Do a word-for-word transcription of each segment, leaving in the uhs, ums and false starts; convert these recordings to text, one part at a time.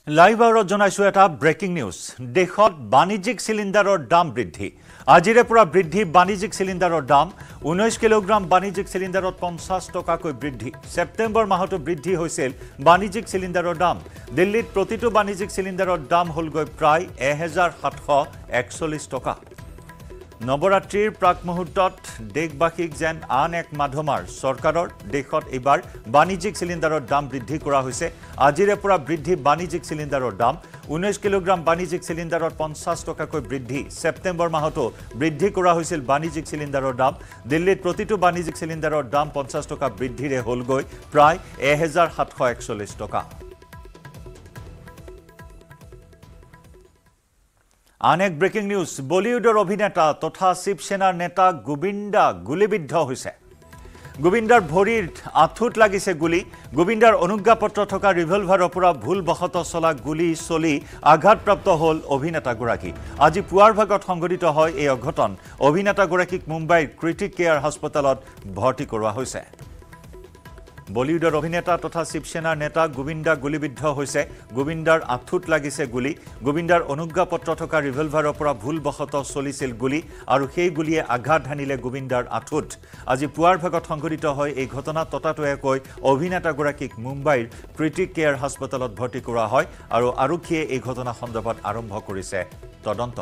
live আৱাৰত জনাইছো এটা breaking news দেশত বাণিজ্যিক সিলিন্ডাৰৰ দাম বৃদ্ধি আজিৰে পৰা বৃদ্ধি বাণিজ্যিক সিলিন্ডাৰৰ দাম ঊনৈশ কিলোগ্ৰাম বাণিজ্যিক সিলিন্ডাৰত পঞ্চাশ টকাকৈ বৃদ্ধি সেপ্টেম্বৰ মাহত বৃদ্ধি হৈছিল বাণিজ্যিক সিলিন্ডাৰৰ দাম দিল্লীত প্ৰতিটো বাণিজ্যিক সিলিন্ডাৰৰ দাম হলগৈ প্ৰায় এক হাজাৰ সাতশ একচল্লিশ টকা নৱৰাত্ৰিৰ প্ৰাক মুহূৰ্তত দেশবাসীক যেন আন এক মাধ্যমৰ চৰকাৰৰ দেশত এবাৰ বাণিজ্যিক সিলিন্ডাৰৰ দাম বৃদ্ধি কৰা হৈছে আজিৰে পৰা বৃদ্ধি বাণিজ্যিক সিলিন্ডাৰৰ দাম ঊনৈশ কিলোগ্ৰাম বাণিজ্যিক সিলিন্ডাৰত পঞ্চাশ টকাকৈ বৃদ্ধি সেপ্টেম্বৰ মাহত বৃদ্ধি কৰা হৈছিল বাণিজ্যিক সিলিন্ডাৰৰ দাম দিল্লীত প্ৰতিটো বাণিজ্যিক সিলিন্ডাৰৰ দাম পঞ্চাশ টকা বৃদ্ধিৰে হলগৈ প্ৰায় এক হাজাৰ সাতশ একচল্লিশ টকা আনেক ব্ৰেকিং নিউজ বলিউডৰ অভিনেতা তথা শিৱসেনাৰ নেতা গোবিন্দা গুলিবিদ্ধ হৈছে গোবিন্দাৰ ভৰিৰ আঁঠুত লাগিছে গুলি গোবিন্দাৰ অনুজ্ঞাপত্ৰ থকা ৰিভলভাৰৰ পৰা ভুলবশত চলা গুলি চলি আঘাতপ্ৰাপ্ত হল অভিনেতাগৰাকী আজি পুৱাৰ ভাগত সংঘটিত হয় এই অঘটন অভিনেতাগৰাকীক মুম্বাইৰ ক্ৰিটিক কেয়াৰ হাস্পতালত ভৰ্তি কৰোৱা হৈছে বলিউডৰ অভিনেতা তথা শিৱসেনাৰ নেতা গোবিন্দা গুলিবিদ্ধ হৈছে গোবিন্দাৰ আঁঠুত লাগিছে গুলি গোবিন্দাৰ অনুজ্ঞাপত্ৰ থকা ৰিভলভাৰৰ পৰা ভুলবশত চলিছিল গুলি আৰু সেই গুলিয়ে আঘাত হানিলে গোবিন্দাৰ আঁঠুত আজি পুৱাৰ ভাগত সংঘটিত হয় এই ঘটনা ততাতৈয়াকৈ অভিনেতাগৰাকীক মুম্বাইৰ ক্ৰিটিক কেয়াৰ হাস্পতালত ভৰ্তি কৰা হয় আৰু আৰক্ষীয়ে এই ঘটনা সন্দৰ্ভত আৰম্ভ কৰিছে তদন্ত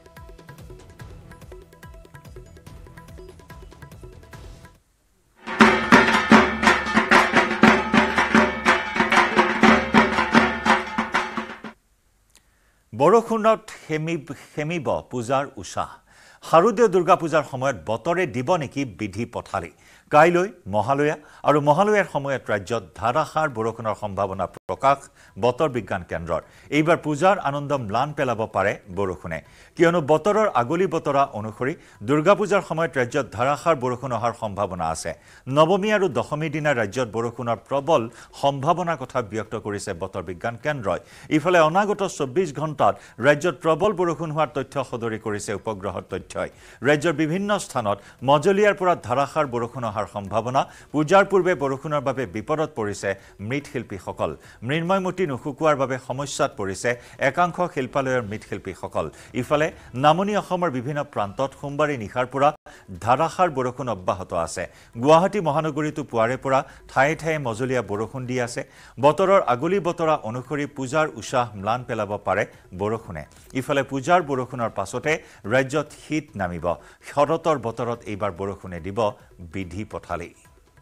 বৰষুণত হেমিব পূজাৰ উৎসাহ শাৰদীয় দুৰ্গা পূজাৰ সময়ত বতৰে দিব নেকি বিধি পথালি কাইলৈ মহালয়া আৰু মহালয়াৰ সময়ত ৰাজ্যত ধাৰাসাৰ বৰষুণৰ সম্ভাৱনা প্ৰকাশ বতৰ বিজ্ঞান কেন্দ্ৰৰ এইবাৰ পূজাৰ আনন্দ ম্লান পেলাব পাৰে বৰষুণে কিয়নো বতৰৰ আগলি বতৰা অনুসৰি দুৰ্গা পূজাৰ সময়ত ৰাজ্যত ধাৰাসাৰ বৰষুণ অহাৰ সম্ভাৱনা আছে নৱমী আৰু দশমী দিনা ৰাজ্যত বৰষুণৰ প্ৰবল সম্ভাৱনা কথা ব্যক্ত কৰিছে বতৰ বিজ্ঞান কেন্দ্ৰই ইফালে অনাগত চৌব্বিশ ঘণ্টাত ৰাজ্যত প্ৰবল বৰষুণ হোৱাৰ তথ্য সদৰি কৰিছে উপগ্ৰহৰ তথ্যই ৰাজ্যৰ বিভিন্ন স্থানত মজলীয়াৰ পৰা ধাৰাসাৰ বৰষুণ অহাৰ সম্ভাৱনা পূজাৰ পূৰ্বে বৰষুণৰ বাবে বিপদত পৰিছে মৃৎশিল্পীসকল মৃন্ময়মূৰ্তি নুশুকুৱাৰ বাবে সমস্যাত পৰিছে একাংশ শিল্পালয়ৰ মৃৎশিল্পীসকল ইফালে নামনি অসমৰ বিভিন্ন প্ৰান্তত সোমবাৰে নিশাৰ পৰা ধাৰাসাৰ বৰষুণ অব্যাহত আছে গুৱাহাটী মহানগৰীতো পুৱাৰে পৰা ঠায়ে ঠায়ে মজলীয়া বৰষুণ দি আছে বতৰৰ আগলি বতৰা অনুসৰি পূজাৰ উৎসাহ ম্লান পেলাব পাৰে বৰষুণে ইফালে পূজাৰ বৰষুণৰ পাছতে ৰাজ্যত শীত নামিব শৰতৰ বতৰত এইবাৰ বৰষুণে দিব বিধি পথালি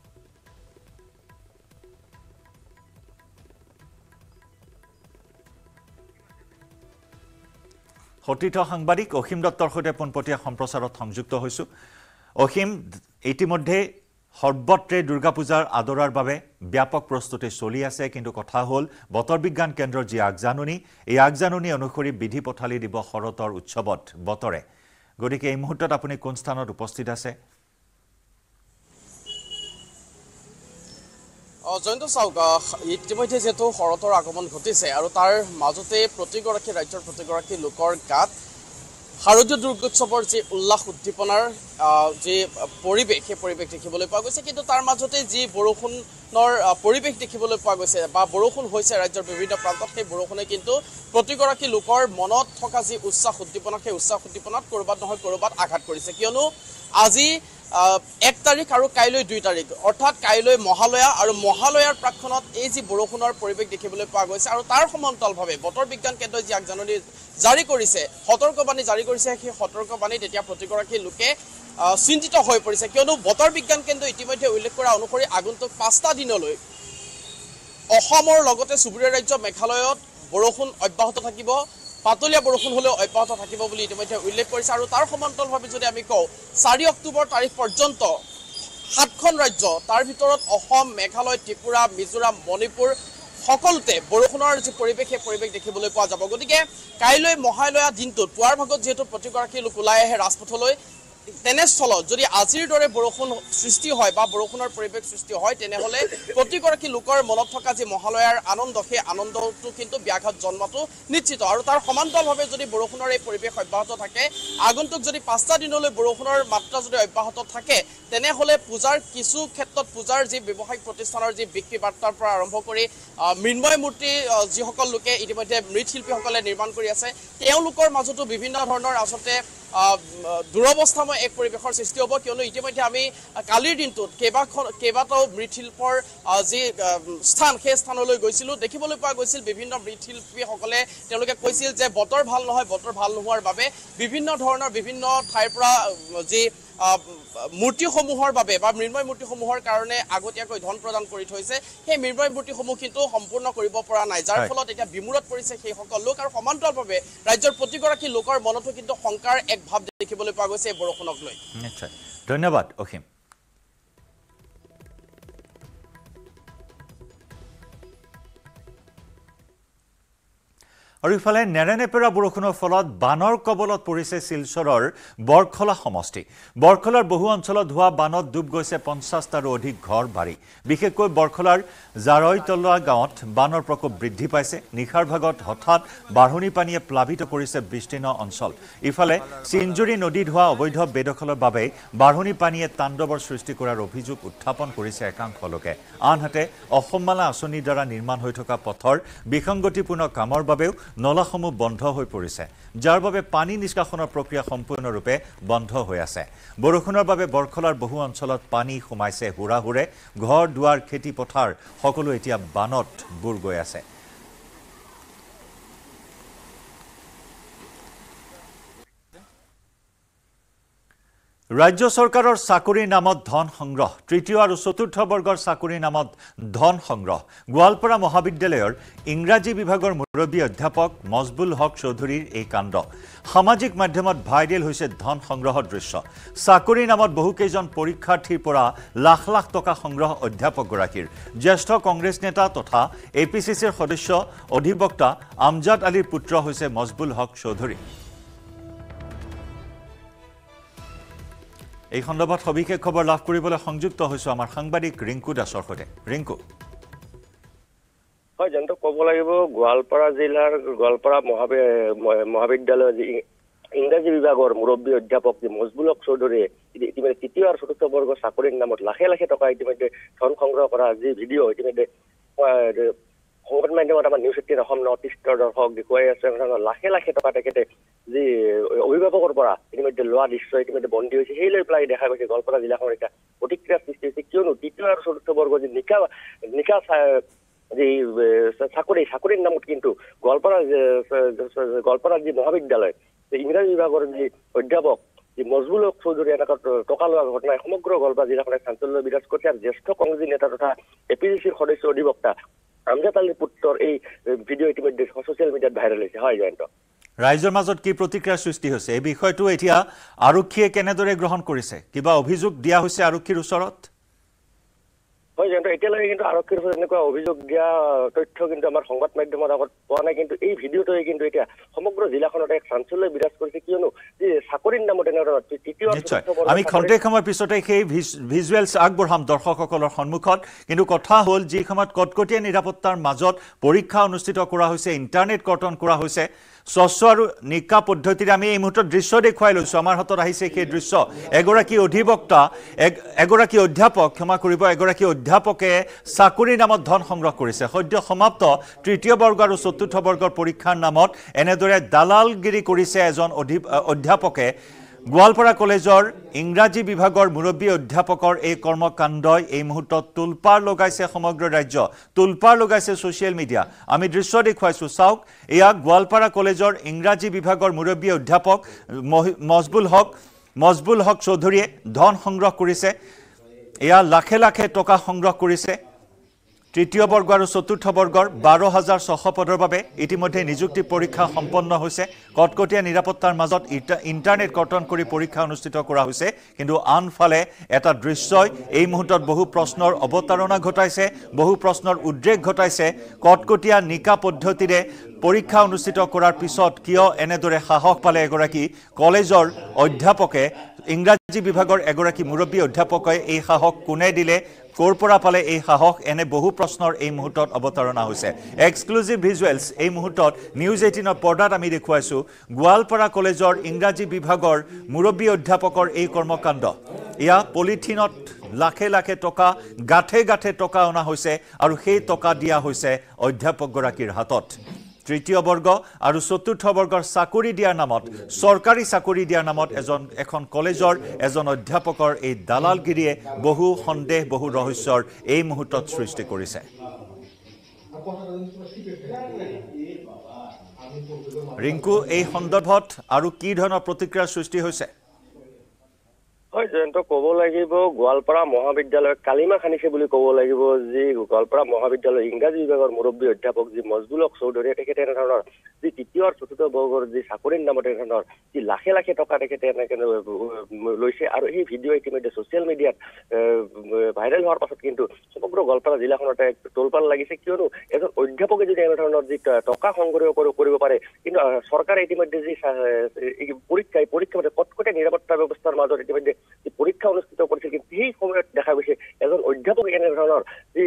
সতীৰ্থ সাংবাদিক অসীম দত্তৰ সৈতে পোনপটীয়া সম্প্ৰচাৰত সংযুক্ত হৈছো অসীম ইতিমধ্যে সৰ্বত্ৰে দুৰ্গা পূজাৰ আদৰাৰ বাবে ব্যাপক প্ৰস্তুতি চলি আছে কিন্তু কথা হ'ল বতৰ বিজ্ঞান কেন্দ্ৰৰ যি আগজাননী এই আগজাননী অনুসৰি বিধি পথালি দিব শৰতৰ উৎসৱত বতৰে গতিকে এই মুহূৰ্তত আপুনি কোন স্থানত উপস্থিত আছে জয়ন্ত চাওক ইতিমধ্যে যেহেতু শৰতৰ আগমন ঘটিছে আৰু তাৰ মাজতে প্ৰতিগৰাকী ৰাজ্যৰ প্ৰতিগৰাকী লোকৰ গাত শাৰদীয় দুৰ্গোৎসৱৰ যি উল্লাস উদ্দীপনাৰ যি পৰিৱেশ সেই পৰিৱেশ দেখিবলৈ পোৱা গৈছে কিন্তু তাৰ মাজতে যি বৰষুণৰ পৰিৱেশ দেখিবলৈ পোৱা গৈছে বা বৰষুণ হৈছে ৰাজ্যৰ বিভিন্ন প্ৰান্তত সেই বৰষুণে কিন্তু প্ৰতিগৰাকী লোকৰ মনত থকা যি উৎসাহ উদ্দীপনা সেই উৎসাহ উদ্দীপনাত ক'ৰবাত নহয় ক'ৰবাত আঘাত কৰিছে কিয়নো আজি এক তাৰিখ আৰু কাইলৈ দুই তাৰিখ অৰ্থাৎ কাইলৈ মহালয়া আৰু মহালয়াৰ প্ৰাক্ষণত এই যি বৰষুণৰ পৰিৱেশ দেখিবলৈ পোৱা গৈছে আৰু তাৰ সমান্তৰালভাৱে বতৰ বিজ্ঞান কেন্দ্ৰই যি আগজাননী জাৰি কৰিছে সতৰ্কবাণী জাৰি কৰিছে সেই সতৰ্কবাণীত এতিয়া প্ৰতিগৰাকী লোকে চিন্তিত হৈ পৰিছে কিয়নো বতৰ বিজ্ঞান কেন্দ্ৰই ইতিমধ্যে উল্লেখ কৰা অনুসৰি আগন্তুক পাঁচটা দিনলৈ অসমৰ লগতে চুবুৰীয়া ৰাজ্য মেঘালয়ত বৰষুণ অব্যাহত থাকিব পাতলীয়া বৰষুণ হলেও অব্যাহত থাকিব বুলি ইতিমধ্যে উল্লেখ কৰিছে আৰু তাৰ সমান্তৰালভাৱে যদি আমি কওঁ চাৰি অক্টোবৰ তাৰিখ পৰ্যন্ত সাতখন ৰাজ্য তাৰ ভিতৰত অসম মেঘালয় ত্ৰিপুৰা মিজোৰাম মণিপুৰ সকলোতে বৰষুণৰ যি পৰিৱেশ সেই পৰিৱেশ দেখিবলৈ পোৱা যাব গতিকে কাইলৈ মহালয়া দিনটোত পুৱাৰ ভাগত যিহেতু প্ৰতিগৰাকী লোক ওলাই আহে ৰাজপথলৈ তেনেস্থলত যদি আজিৰ দৰে বৰষুণ সৃষ্টি হয় বা বৰষুণৰ পৰিৱেশ সৃষ্টি হয় তেনেহ'লে প্ৰতিগৰাকী লোকৰ মনত থকা যি মহালয়াৰ আনন্দ সেই আনন্দটো কিন্তু ব্যাঘাত জন্মাটো নিশ্চিত আৰু তাৰ সমান্তৰালভাৱে যদি বৰষুণৰ এই পৰিৱেশ অব্যাহত থাকে আগন্তুক যদি পাঁচটা দিনলৈ বৰষুণৰ মাত্ৰা যদি অব্যাহত থাকে তেনেহ'লে পূজাৰ কিছু ক্ষেত্ৰত পূজাৰ যি ব্যৱসায়িক প্ৰতিষ্ঠানৰ যি বিক্ৰী বাৰ্তাৰ পৰা আৰম্ভ কৰি মৃন্ময় মূৰ্তি যিসকল লোকে ইতিমধ্যে মৃৎশিল্পীসকলে নিৰ্মাণ কৰি আছে তেওঁলোকৰ মাজতো বিভিন্ন ধৰণৰ আচলতে দুৰৱস্থাময় এক পৰিৱেশৰ সৃষ্টি হ'ব কিয়নো ইতিমধ্যে আমি কালিৰ দিনটোত কেইবাখন কেইবাটাও মৃৎশিল্পৰ যি স্থান সেই স্থানলৈ গৈছিলোঁ দেখিবলৈ পোৱা গৈছিল বিভিন্ন মৃৎশিল্পীসকলে তেওঁলোকে কৈছিল যে বতৰ ভাল নহয় বতৰ ভাল নোহোৱাৰ বাবে বিভিন্ন ধৰণৰ বিভিন্ন ঠাইৰ পৰা যি মূৰ্তিসমূহৰ বাবে বা মৃন্ময় মূৰ্তিসমূহৰ কাৰণে আগতীয়াকৈ ধন প্ৰদান কৰি থৈছে সেই মৃন্ময় মূৰ্তিসমূহ কিন্তু সম্পূৰ্ণ কৰিব পৰা নাই যাৰ ফলত এতিয়া বিমূৰত পৰিছে সেইসকল লোক আৰু সমান্তৰালভাৱে ৰাজ্যৰ প্ৰতিগৰাকী লোকৰ মনতো কিন্তু শংকাৰ এক ভাৱ দেখিবলৈ পোৱা গৈছে বৰষুণক লৈ নিশ্চয় ধন্যবাদ অসীম আৰু ইফালে নেৰেনেপেৰা বৰষুণৰ ফলত বানৰ কবলত পৰিছে শিলচৰৰ বৰখলা সমষ্টি বৰখলাৰ বহু অঞ্চলত হোৱা বানত ডুব গৈছে পঞ্চাছটাৰো অধিক ঘৰ বাৰী বিশেষকৈ বৰখলাৰ জাৰৈতলা গাঁৱত বানৰ প্ৰকোপ বৃদ্ধি পাইছে নিশাৰ ভাগত হঠাৎ বাঢ়নী পানীয়ে প্লাবিত কৰিছে বিস্তীৰ্ণ অঞ্চল ইফালে চিঞ্জুৰী নদীত হোৱা অবৈধ বেদখলৰ বাবে বাঢ়নী পানীয়ে তাণ্ডৱৰ সৃষ্টি কৰাৰ অভিযোগ উত্থাপন কৰিছে একাংশ লোকে আনহাতে অসমমালা আঁচনিৰ দ্বাৰা নিৰ্মাণ হৈ থকা পথৰ বিসংগতিপূৰ্ণ কামৰ বাবেও নলাসমূহ বন্ধ হৈ পৰিছে যাৰ বাবে পানী নিষ্কাশনৰ প্ৰক্ৰিয়া সম্পূৰ্ণৰূপে বন্ধ হৈ আছে বৰষুণৰ বাবে বৰখলাৰ বহু অঞ্চলত পানী সোমাইছে হুৰাহুৰে ঘৰ দুৱাৰ খেতি পথাৰ সকলো এতিয়া বানত বুৰ গৈ আছে ৰাজ্য চৰকাৰৰ চাকৰিৰ নামত ধন সংগ্ৰহ তৃতীয় আৰু চতুৰ্থ বৰ্গৰ চাকৰিৰ নামত ধন সংগ্ৰহ গোৱালপাৰা মহাবিদ্যালয়ৰ ইংৰাজী বিভাগৰ মুৰব্বী অধ্যাপক মজবুল হক চৌধুৰীৰ এই কাণ্ড সামাজিক মাধ্যমত ভাইৰেল হৈছে ধন সংগ্ৰহৰ দৃশ্য চাকৰিৰ নামত বহুকেইজন পৰীক্ষাৰ্থীৰ পৰা লাখ লাখ টকা সংগ্ৰহ অধ্যাপকগৰাকীৰ জ্যেষ্ঠ কংগ্ৰেছ নেতা তথা এ পি চি চিৰ সদস্য অধিবক্তা আমজাদ আলীৰ পুত্ৰ হৈছে মজবুল হক চৌধুৰী এই খণ্ডত সবিশেষ খবৰ লাভ কৰিবলৈ সংযুক্ত হৈছো আমাৰ সাংবাদিক ৰিংকু দাসৰ সৈতে ৰিংকু হয় জন্ত ক'ব লাগিব গোৱালপাৰা জিলাৰ গোৱালপাৰা মহাবিদ্যালয়ৰ ইংৰাজী বিভাগৰ মুৰব্বী অধ্যাপক মজবুল হক চৌধুৰীয়ে ইতিমধ্যে তৃতীয় আৰু চতুৰ্থ বৰ্গৰ চাকৰিৰ নামত লাখে লাখে টকা ইতিমধ্যে ধন সংগ্ৰহ কৰা যি ভিডিঅ' ইতিমধ্যে সংবাদ মাধ্যমত আমাৰ নিউজ এইটিন অসম নৰ্থ ইষ্টৰ দৰ্শক দেখুৱাই আছে লাখে লাখে টকা তেখেতে যি অভিভাৱকৰ পৰা ইতিমধ্যে লোৱা দৃশ্য ইতিমধ্যে বন্দী হৈছে সেই লৈ পেলাই দেখা গৈছে গোৱালপাৰা জিলাখনৰ এটা প্ৰতিক্ৰিয়া সৃষ্টি হৈছে কিয়নো তৃতীয় আৰু চতুৰ্থ বৰ্গ যি নিকা নিকা যি চাকৰি চাকৰিৰ নামত কিন্তু গোৱালপাৰা গোৱালপাৰাৰ যি মহাবিদ্যালয় ইংৰাজী বিভাগৰ যি অধ্যাপক যি মজবুল হক চৌধুৰী এনেকুৱা টকা লোৱা ঘটনাই সমগ্ৰ গোৱালপাৰা জিলাখনে চাঞ্চল্য বিৰাজ কৰিছে আৰু জ্যেষ্ঠ কংগ্ৰেছী নেতা তথা এ পি চি চিৰ সদস্য অধিবক্তা আমজাদ আলীৰ পুত্ৰৰ এই ভিডিঅ' ইতিমধ্যে ছচিয়েল মিডিয়াত ভাইৰেল হৈছে হয় জয়ন্ত ৰাইজৰ মাজত কি প্ৰতিক্ৰিয়াৰ সৃষ্টি হৈছে এই বিষয়টো এতিয়া আৰক্ষীয়ে কেনেদৰে গ্ৰহণ কৰিছে কিবা অভিযোগ দিয়া হৈছে আৰক্ষীৰ ওচৰত হয় জয়ন্ত এতিয়ালৈকে কিন্তু আৰক্ষীৰ ওচৰত এনেকুৱা অভিযোগ দিয়া তথ্য কিন্তু আমাৰ সংবাদ মাধ্যমৰ আগত পোৱা নাই কিন্তু এই ভিডিঅ'টোৱে কিন্তু এতিয়া সমগ্ৰ জিলাখনত এক চাঞ্চল্য বিৰাজ কৰিছে কিয়নো যে চাকৰিৰ নামত এনেধৰণৰ তৃতীয় আমি খন্তেক সময়ৰ পিছতে সেই ভিজুৱেলছ আগবঢ়াম দৰ্শকসকলৰ সন্মুখত কিন্তু কথা হ'ল যি সময়ত কটকটীয়া নিৰাপত্তাৰ মাজত পৰীক্ষা অনুষ্ঠিত কৰা হৈছে ইণ্টাৰনেট কৰ্তন কৰা হৈছে স্বচ্ছ আৰু নিকা পদ্ধতিৰে আমি এই মুহূৰ্তত দৃশ্য দেখুৱাই লৈছো আমাৰ হাতত আহিছে সেই দৃশ্য এগৰাকী অধিবক্তা এগৰাকী অধ্যাপক ক্ষমা কৰিব এগৰাকী অধ্যাপকে চাকৰিৰ নামত ধন সংগ্ৰহ কৰিছে সদ্য সমাপ্ত তৃতীয় বৰ্গ আৰু চতুৰ্থ বৰ্গৰ পৰীক্ষাৰ নামত এনেদৰে দালালগিৰি কৰিছে এজন অধ্যাপকে গোৱালপাৰা কলেজৰ ইংৰাজী বিভাগৰ মুৰব্বী অধ্যাপকৰ এই কৰ্মকাণ্ডই এই মুহূৰ্তত তুলপাৰ লগাইছে সমগ্ৰ ৰাজ্য তুলপাৰ লগাইছে ছ'চিয়েল মিডিয়া আমি দৃশ্য দেখুৱাইছোঁ চাওক এয়া গোৱালপাৰা কলেজৰ ইংৰাজী বিভাগৰ মুৰব্বী অধ্যাপক মজবুল হক মজবুল হক চৌধুৰীয়ে ধন সংগ্ৰহ কৰিছে এয়া লাখে লাখে টকা সংগ্ৰহ কৰিছে তৃতীয় বৰ্গ আৰু চতুৰ্থ বৰ্গৰ বাৰ হাজাৰ ছশ পদৰ বাবে ইতিমধ্যে নিযুক্তি পৰীক্ষা সম্পন্ন হৈছে কটকটীয়া নিৰাপত্তাৰ মাজত ইণ্টাৰনেট কৰ্তন কৰি পৰীক্ষা অনুষ্ঠিত কৰা হৈছে কিন্তু আনফালে এটা দৃশ্যই এই মুহূৰ্তত বহু প্ৰশ্নৰ অৱতাৰণা ঘটাইছে বহু প্ৰশ্নৰ উদ্ৰেক ঘটাইছে কটকটীয়া নিকা পদ্ধতিৰে পৰীক্ষা অনুষ্ঠিত কৰাৰ পিছত কিয় এনেদৰে সাহস পালে এগৰাকী কলেজৰ অধ্যাপকে ইংৰাজী বিভাগৰ এগৰাকী মুৰব্বী অধ্যাপকে এই সাহস কোনে দিলে কোৰ পৰা পালে এই সাহস এনে বহু প্ৰশ্নৰ এই মুহূৰ্তত অৱতাৰণা হৈছে এক্সক্লুসিভ ভিজুৱেলছ এই মুহূৰ্তত নিউজ এইটিন ৰ পৰ্দাত আমি দেখুৱাইছো গোৱালপাৰা কলেজৰ ইংৰাজী বিভাগৰ মুৰব্বী অধ্যাপকৰ এই কৰ্মকাণ্ড ইয়া পলিথিনত লাখে লাখে টকা গাঠে গাঠে টকা অনা হৈছে আৰু সেই টকা দিয়া হৈছে অধ্যাপকগৰাকীৰ হাতত তৃতীয় বৰ্গ আৰু চতুৰ্থ বৰ্গৰ চাকৰি দিয়াৰ নামত চৰকাৰী চাকৰি দিয়াৰ নামত এজন এখন কলেজৰ এজন অধ্যাপকৰ এই দালালগিৰিয়ে বহু সন্দেহ বহু ৰহস্যৰ এই মুহূৰ্তত সৃষ্টি কৰিছে ৰিংকু এই সন্দৰ্ভত আৰু কি ধৰণৰ প্ৰতিক্ৰিয়াৰ সৃষ্টি হৈছে হয় জয়ন্ত ক'ব লাগিব গোৱালপাৰা মহাবিদ্যালয় কালিমা খানিছে বুলি ক'ব লাগিব যি গোৱালপাৰা মহাবিদ্যালয় ইংৰাজী বিভাগৰ মুৰব্বী অধ্যাপক যি মজবুলক চৌধুৰীয়ে তেখেতে এনেধৰণৰ যি তৃতীয় আৰু চতুৰ্থ বৰ্গৰ যি চাকৰিৰ নামত এনেধৰণৰ যি লাখে লাখে টকা তেখেতে এনেকে লৈছে আৰু এই ভিডিঅ' ইতিমধ্যে ছ'চিয়েল মিডিয়াত ভাইৰেল হোৱাৰ পাছত কিন্তু সমগ্ৰ গোৱালপাৰা জিলাখনতে তোলপাল লাগিছে কিয়নো এজন অধ্যাপকে যদি এনেধৰণৰ যি টকা সংগ্ৰহ কৰিব পাৰে কিন্তু চৰকাৰে ইতিমধ্যে যি পৰীক্ষা পৰীক্ষা কটকটীয়া নিৰাপত্তা ব্যৱস্থাৰ মাজত ইতিমধ্যে পৰীক্ষা অনুষ্ঠিত কৰিছিল কিন্তু সেই সময়ত দেখা গৈছে এজন অধ্যাপক এনেধৰণৰ যি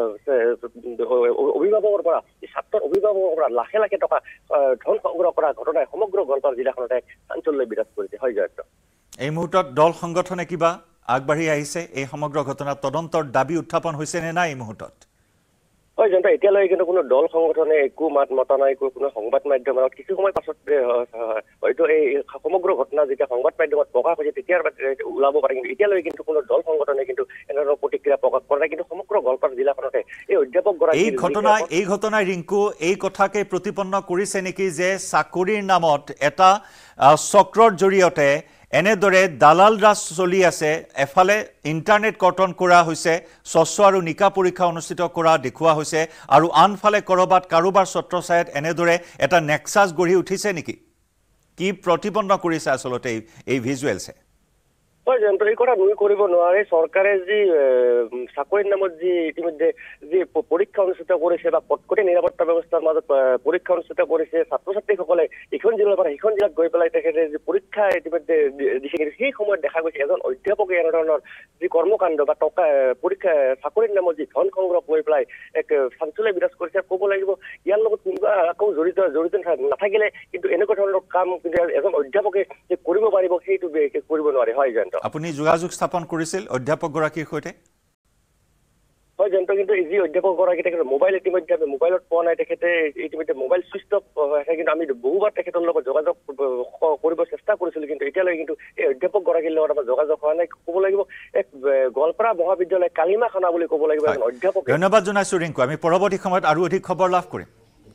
অভিভাৱকৰ পৰা ছাত্ৰৰ অভিভাৱকৰ পৰা লাখে লাখে টকা ধন সংগ্ৰহ কৰা ঘটনাই সমগ্ৰ গোৱালপাৰা জিলাখনতে চাঞ্চল্য বিৰাজ কৰিছে হয় জয়ন্ত এই মুহূৰ্তত দল সংগঠনে কিবা আগবাঢ়ি আহিছে এই সমগ্ৰ ঘটনাৰ তদন্তৰ দাবী উত্থাপন হৈছে নে নাই এই মুহূৰ্তত হয় জয়ন্ত এতিয়ালৈকে কিন্তু কোনো দল সংগঠনে একো মাত মতা নাই কোনো সংবাদ মাধ্যমত কিছু সময় পাছত হয়তো এই সমগ্ৰ ঘটনা যেতিয়া সংবাদ মাধ্যমত প্ৰকাশ হৈছে তেতিয়াৰ ওলাব পাৰে কিন্তু এতিয়ালৈকে কিন্তু কোনো দল সংগঠনে কিন্তু এনেধৰণৰ প্ৰতিক্ৰিয়া প্ৰকাশ কৰা নাই কিন্তু সমগ্ৰ গোৱালপাৰা জিলাখনতে এই অধ্যাপকগৰাকী এই ঘটনা এই ঘটনাই ৰিংকু এই কথাকে প্ৰতিপন্ন কৰিছে নেকি যে চাকৰিৰ নামত এটা চক্ৰৰ জৰিয়তে এনেদৰে দালাল ৰাজ চলি আছে এফালে ইণ্টাৰনেট কৰ্তন কৰা হৈছে স্বচ্ছ আৰু নিকা পৰীক্ষা অনুষ্ঠিত কৰা দেখুওৱা হৈছে আৰু আনফালে কৰবাত কাৰোবাৰ ছত্ৰছায়াত এনেদৰে এটা নেক্সাছ গঢ়ি উঠিছে নেকি কি প্ৰতিপন্ন কৰিছে আচলতে এই ভিজুৱেলছে হয় জয়ন্ত এই কথা নুই কৰিব নোৱাৰে চৰকাৰে যি চাকৰিৰ নামত যি ইতিমধ্যে যি পৰীক্ষা অনুষ্ঠিত কৰিছে বা কটকটীয়া নিৰাপত্তা ব্যৱস্থাৰ মাজত পৰীক্ষা অনুষ্ঠিত কৰিছে ছাত্ৰ ছাত্ৰীসকলে ইখন জিলাৰ পৰা সিখন জিলাত গৈ পেলাই তেখেতে যি পৰীক্ষা ইতিমধ্যে দিছে কিন্তু সেই সময়ত দেখা গৈছে এজন অধ্যাপকে এনেধৰণৰ যি কৰ্মকাণ্ড বা টকা পৰীক্ষা চাকৰিৰ নামত যি ধন সংগ্ৰহ কৰি পেলাই এক চাঞ্চল্য বিৰাজ কৰিছে ক'ব লাগিব ইয়াৰ লগত কোনোবা আকৌ জড়িত জড়িত নাথাকিলে কিন্তু এনেকুৱা ধৰণৰ কাম কিন্তু এজন অধ্যাপকে যে কৰিব পাৰিব সেইটো কৰিব নোৱাৰে হয় জয়ন্ত আপুনি যোগাযোগ স্থাপন কৰিছিল অধ্যাপকগৰাকীৰ সৈতে হয় জয়ন্ত কিন্তু যি অধ্যাপকগৰাকী তেখেতে মোবাইল ইতিমধ্যে আমি মোবাইলত পোৱা নাই তেখেতে ইতিমধ্যে মোবাইল চুইচ অফ আছে কিন্তু আমি বহুবাৰ তেখেতৰ লগত যোগাযোগ কৰিব চেষ্টা কৰিছিলোঁ কিন্তু এতিয়ালৈকে কিন্তু এই অধ্যাপকগৰাকীৰ লগত আমাৰ যোগাযোগ হোৱা নাই ক'ব লাগিব এক গোৱালপাৰা মহাবিদ্যালয় কালিমা খানা বুলি ক'ব লাগিব এজন অধ্যাপক ধন্যবাদ জনাইছোঁ ৰিংকু আমি পৰৱৰ্তী সময়ত আৰু অধিক খবৰ লাভ কৰিম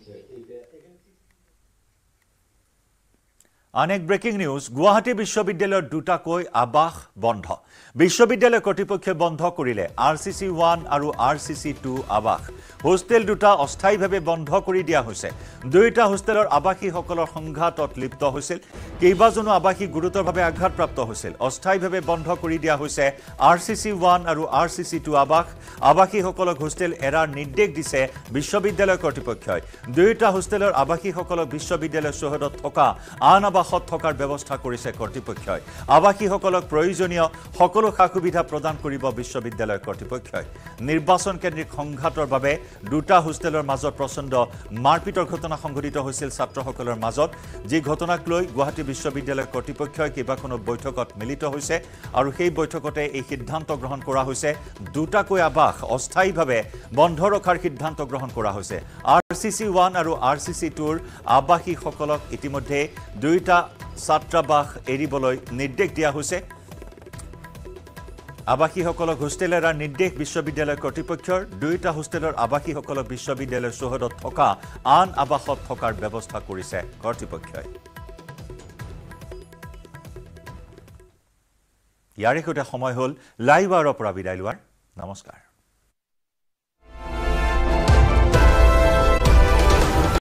আন এক ব্ৰেকিং নিউজ গুৱাহাটী বিশ্ববিদ্যালয়ৰ দুটাকৈ আবাস বন্ধ বিশ্ববিদ্যালয় কৰ্তৃপক্ষই বন্ধ কৰিলে আৰ চি চি ওৱান আৰু আৰ চি চি টু আবাস হোষ্টেল দুটা অস্থায়ীভাৱে বন্ধ কৰি দিয়া হৈছে দুয়োটা হোষ্টেলৰ আবাসীসকলৰ সংঘাতত লিপ্ত হৈছিল কেইবাজনো আবাসী গুৰুতৰভাৱে আঘাতপ্ৰাপ্ত হৈছিল অস্থায়ীভাৱে বন্ধ কৰি দিয়া হৈছে আৰ চি চি ওৱান আৰু আৰ চি চি টু আবাস আবাসীসকলক হোষ্টেল এৰাৰ নিৰ্দেশ দিছে বিশ্ববিদ্যালয় কৰ্তৃপক্ষই দুয়োটা হোষ্টেলৰ আবাসীসকলক বিশ্ববিদ্যালয় চৌহদত থকা আন আবাসত থকাৰ ব্যৱস্থা কৰিছে কৰ্তৃপক্ষই আবাসীসকলক প্ৰয়োজনীয় সকলো সা সুবিধা প্ৰদান কৰিব বিশ্ববিদ্যালয় কৰ্তৃপক্ষই নিৰ্বাচন কেন্দ্ৰিক সংঘাতৰ বাবে দুটা হোষ্টেলৰ মাজত প্ৰচণ্ড মাৰপিটৰ ঘটনা সংঘটিত হৈছিল ছাত্ৰসকলৰ মাজত যি ঘটনাক লৈ গুৱাহাটী বিশ্ববিদ্যালয় কৰ্তৃপক্ষই কেইবাখনো বৈঠকত মিলিত হৈছে আৰু সেই বৈঠকতে এই সিদ্ধান্ত গ্ৰহণ কৰা হৈছে দুটাকৈ আবাস অস্থায়ীভাৱে বন্ধ ৰখাৰ সিদ্ধান্ত গ্ৰহণ কৰা হৈছে আৰ চি চি ওৱান আৰু আৰ চি চি টুৰ আবাসীসকলক ইতিমধ্যে দুইটা ছাত্ৰাবাস এৰিবলৈ নিৰ্দেশ দিয়া হৈছে আবাসীসকলক হোষ্টেল এৰাৰ নিৰ্দেশ বিশ্ববিদ্যালয় কৰ্তৃপক্ষৰ দুয়োটা হোষ্টেলৰ আবাসীসকলক বিশ্ববিদ্যালয়ৰ চৌহদত থকা আন আবাসত থকাৰ ব্যৱস্থা কৰিছে কৰ্তৃপক্ষই ইয়াৰে সৈতে সময় হ'ল লাইভ আৱাৰৰ পৰা বিদায় লোৱাৰ নমস্কাৰ